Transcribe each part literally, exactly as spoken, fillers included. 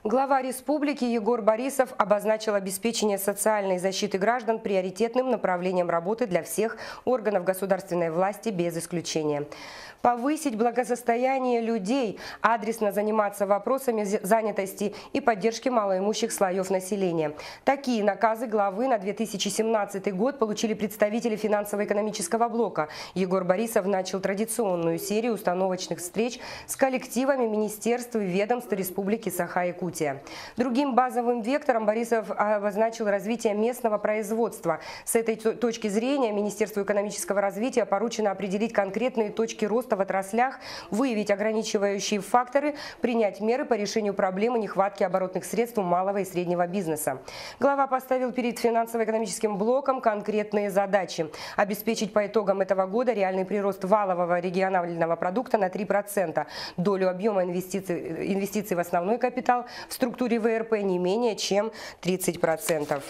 Глава республики Егор Борисов обозначил обеспечение социальной защиты граждан приоритетным направлением работы для всех органов государственной власти без исключения. Повысить благосостояние людей, адресно заниматься вопросами занятости и поддержки малоимущих слоев населения. Такие наказы главы на две тысячи семнадцатый год получили представители финансово-экономического блока. Егор Борисов начал традиционную серию установочных встреч с коллективами министерств и ведомств Республики Саха-Якутия. Другим базовым вектором Борисов обозначил развитие местного производства. С этой точки зрения Министерству экономического развития поручено определить конкретные точки роста в отраслях, выявить ограничивающие факторы, принять меры по решению проблемы нехватки оборотных средств у малого и среднего бизнеса. Глава поставил перед финансово-экономическим блоком конкретные задачи. Обеспечить по итогам этого года реальный прирост валового регионального продукта на три процента, долю объема инвестиций, инвестиций в основной капитал в структуре вэ эр пэ не менее чем тридцать процентов.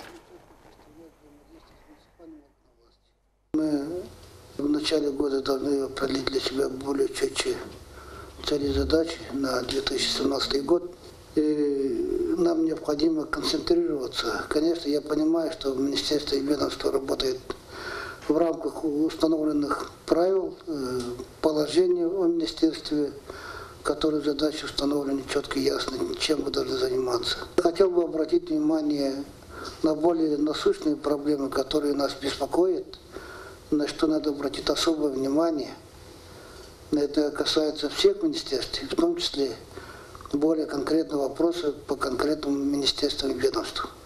В начале года должны определить для себя более четкие цели и задачи на две тысячи семнадцатый год. И нам необходимо концентрироваться. Конечно, я понимаю, что Министерство и ведомство работает в рамках установленных правил, положений о министерстве, которые задачи установлены четко и ясно, чем мы должны заниматься. Хотел бы обратить внимание на более насущные проблемы, которые нас беспокоят, на что надо обратить особое внимание. Это касается всех министерств, в том числе более конкретного вопроса по конкретному министерству и ведомству.